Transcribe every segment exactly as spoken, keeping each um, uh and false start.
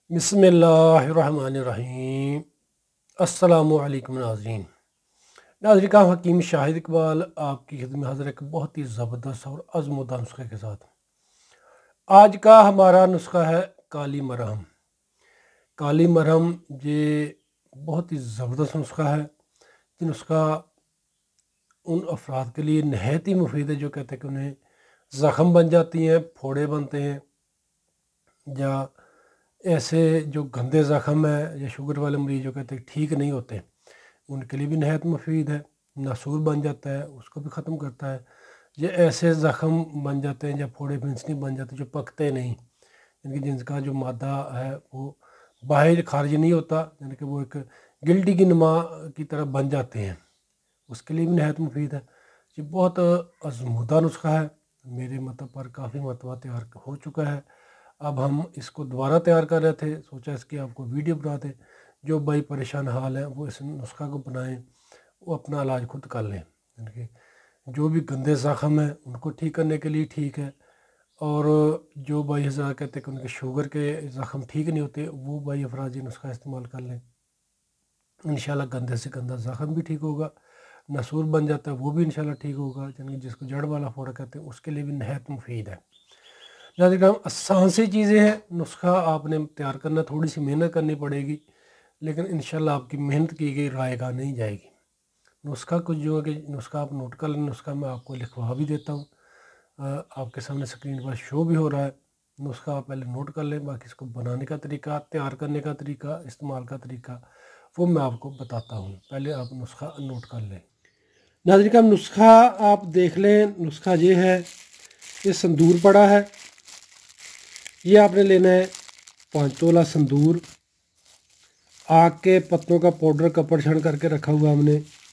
बिस्मिल्लाहिर्रहमानिर्रहीम। अस्सलामुअलैकुम नाज़रीन। नाज़रीन का हकीम शाहिद इकबाल आपकी खिदमत में हाज़िर एक बहुत ही ज़बरदस्त और आज़मूदा नुस्खे के साथ। आज का हमारा नुस्खा है काली मरहम। काली मरहम ये बहुत ही ज़बरदस्त नुस्खा है। ये नुस्खा उन अफराद के लिए नहायत ही मुफीद है जो कहते हैं कि उन्हें ज़ख़म बन जाती हैं, फोड़े बनते हैं, या ऐसे जो गंदे ज़ख़म है, या शुगर वाले मरीज जो कहते हैं ठीक नहीं होते, उनके लिए भी नहायत मुफीद है। नसूर बन जाता है, उसको भी ख़त्म करता है। ये ऐसे ज़ख़म बन जाते हैं या फोड़े फिंसनी बन जाते हैं जो पकते नहीं, यानी कि जिनका जो मादा है वो बाहर खारिज नहीं होता, यानी कि वो एक गिल्टी की नुमा की तरह बन जाते हैं, उसके लिए भी नहायत मुफीद है। ये बहुत आज़मूदा नुस्खा है, मेरे मतलब पर काफ़ी मरतबा तैयार हो चुका है। अब हम इसको दोबारा तैयार कर रहे थे, सोचा इसकी आपको वीडियो बना दें। जो भाई परेशान हाल है वो इस नुस्खा को बनाएं, वो अपना इलाज खुद कर लें। यानी कि जो भी गंदे ज़ख़म हैं उनको ठीक करने के लिए ठीक है, और जो भाई हज़रात कहते हैं कि उनके शुगर के ज़ख़म ठीक नहीं होते, वो भाई अफराज ये नुस्खा इस्तेमाल कर लें। इंशाल्लाह गंदे से गंदा ज़ख़म भी ठीक होगा, नसूर बन जाता है वो भी इंशाल्लाह ठीक होगा, यानी जिसको जड़ वाला फोड़ा कहते हैं उसके लिए भी नहायत मुफीद है। ज़्यादा आसान सी चीज़ें हैं, नुस्खा आपने तैयार करना, थोड़ी सी मेहनत करनी पड़ेगी, लेकिन इंशाल्लाह आपकी मेहनत की गई रायगा नहीं जाएगी। नुस्खा कुछ जो है कि नुस्खा आप नोट कर लें, नुस्खा मैं आपको लिखवा भी देता हूँ, आपके सामने स्क्रीन पर शो भी हो रहा है। नुस्खा आप पहले नोट कर लें, बाकी इसको बनाने का तरीका, तैयार करने का तरीका, इस्तेमाल का तरीका वो मैं आपको बताता हूँ। पहले आप नुस्खा नोट कर लें। नाज़रीन का नुस्खा आप देख लें। नुस्खा ये है, ये संदूर पड़ा है, ये आपने लेना है पाँच तोला संदूर। आग के पत्तों का पाउडर कपड़ छान करके रखा हुआ हमने।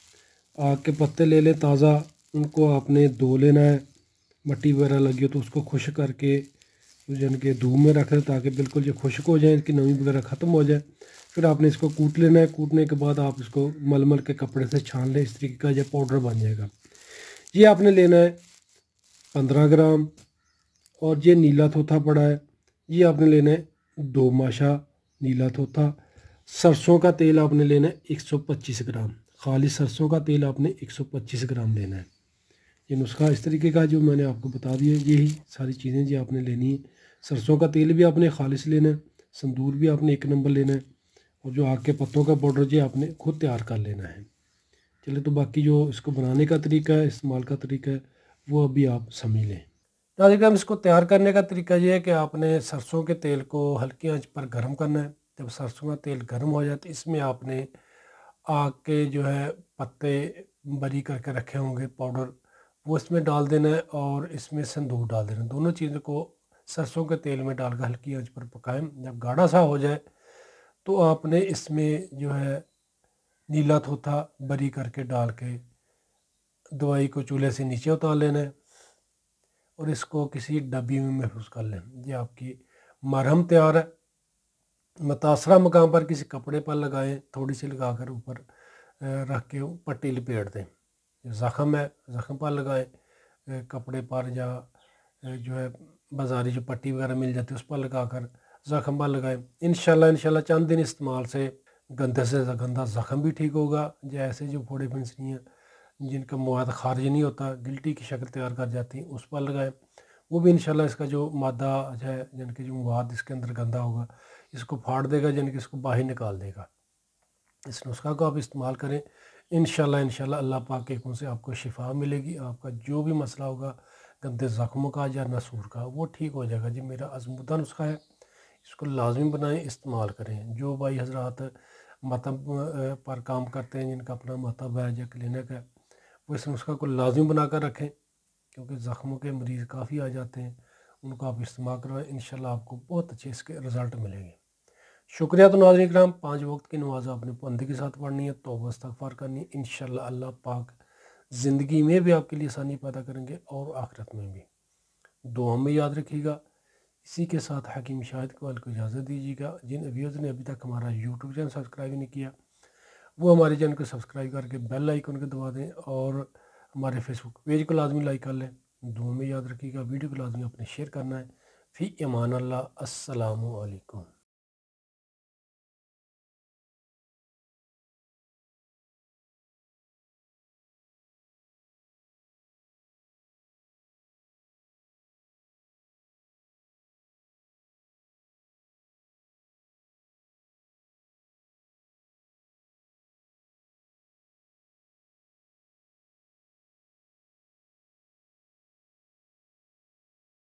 आग के पत्ते ले लें ताज़ा, उनको आपने धो लेना है, मट्टी वगैरह लगी हो तो उसको खुश्क करके यानी कि धूप में रख दें ताकि बिल्कुल ये खुश्क हो जाए, इसकी नमी वगैरह ख़त्म हो जाए। फिर आपने इसको कूट लेना है। कूटने के बाद आप इसको मलमल के कपड़े से छान लें, इस तरीके का ये पाउडर बन जाएगा। ये आपने लेना है पंद्रह ग्राम। और ये नीला थोथा पड़ा है, ये आपने लेना है दो माशा नीला थोथा। सरसों का तेल आपने लेना है एक सौ पच्चीस ग्राम। खालिस सरसों का तेल आपने एक सौ पच्चीस ग्राम लेना है। ये नुस्खा इस तरीके का जो मैंने आपको बता दिया, यही सारी चीज़ें जो आपने लेनी है। सरसों का तेल भी आपने खालिस लेना है, संदूर भी आपने एक नंबर लेना है, और जो आग के पत्तों का पाउडर जो आपने खुद तैयार कर लेना है। चलिए, तो बाकी जो इसको बनाने का तरीका है, इस्तेमाल का तरीका है, वो अभी आप समझ लें। नाज़रीन, इसको तैयार करने का तरीका ये है कि आपने सरसों के तेल को हल्की आंच पर गर्म करना है। जब सरसों का तेल गर्म हो जाए तो इसमें आपने आग के जो है पत्ते बरी करके रखे होंगे पाउडर, वो इसमें डाल देना है, और इसमें संदूर डाल देना है। दोनों चीज़ों को सरसों के तेल में डालकर हल्की आंच पर पकाएं। जब गाढ़ा सा हो जाए तो आपने इसमें जो है नीला थोथा बरी करके डाल के दवाई को चूल्हे से नीचे उतार लेना है, और इसको किसी डब्बी में महफूज कर लें। ये आपकी मरहम तैयार है। मुतासरा मकाम पर किसी कपड़े पर लगाएं, थोड़ी सी लगाकर ऊपर रख के पट्टी लपेट दें। ज़ख़म है, ज़ख़म पर लगाएं, कपड़े पर, या जो है बाज़ारी जो पट्टी वगैरह मिल जाती है उस पर लगाकर ज़ख़म पर लगाएं। इंशाल्लाह इंशाल्लाह चंद दिन इस्तेमाल से गंदे से गंदा ज़ख़म भी ठीक होगा। जैसे जो फोड़े फिंसनी हैं जिनका मवाद खारिज नहीं होता, गिल्टी की शक्ल तैयार कर जाती है, उस पर लगाएं। वो भी इंशाल्लाह इसका जो मादा है, यानी कि जो मवाद इसके अंदर गंदा होगा, इसको फाड़ देगा, यानी कि इसको बाहर निकाल देगा। इस नुस्खा को आप इस्तेमाल करें, इंशाल्लाह इंशाल्लाह अल्लाह पाक के हुक्म से आपको शिफा मिलेगी। आपका जो भी मसला होगा गंदे ज़ख्मों का या नसूर का, वो ठीक हो जाएगा। जी, मेरा आज़मूदा नुस्खा है, इसको लाजमी बनाएं, इस्तेमाल करें। जो भाई हज़रात मतब पर काम करते हैं, जिनका अपना मतब है या क्लिनिक है, वो इस नुस्खा को लाजमी बना कर रखें, क्योंकि ज़ख्मों के मरीज़ काफ़ी आ जाते हैं। उनको आप इस्तेमाल करवाएं, इंशाल्लाह आपको बहुत अच्छे इसके रिज़ल्ट मिलेंगे। शुक्रिया। तो नाज़रीन किराम, पाँच वक्त की नमाज़ आपने पाबंदी के साथ पढ़नी है, तौबा इस्तग़फ़ार करनी है। इंशाल्लाह अल्लाह पाक ज़िंदगी में भी आपके लिए आसानी पैदा करेंगे और आखिरत में भी। दुआ में याद रखिएगा। इसी के साथ हकीम शाहिद इक़बाल को इजाज़त दीजिएगा। जिन व्यूअर्स ने अभी तक हमारा यूट्यूब चैनल सब्सक्राइब नहीं किया, वो हमारे चैनल को सब्सक्राइब करके बेल आइकन को दबा दें, और हमारे फेसबुक पेज को लाजमी लाइक कर लें। दुआ में याद रखिएगा। वीडियो को लाजमी अपने शेयर करना है। फ़ी अमान अल्लाह। अस्सलामु अलैकुम।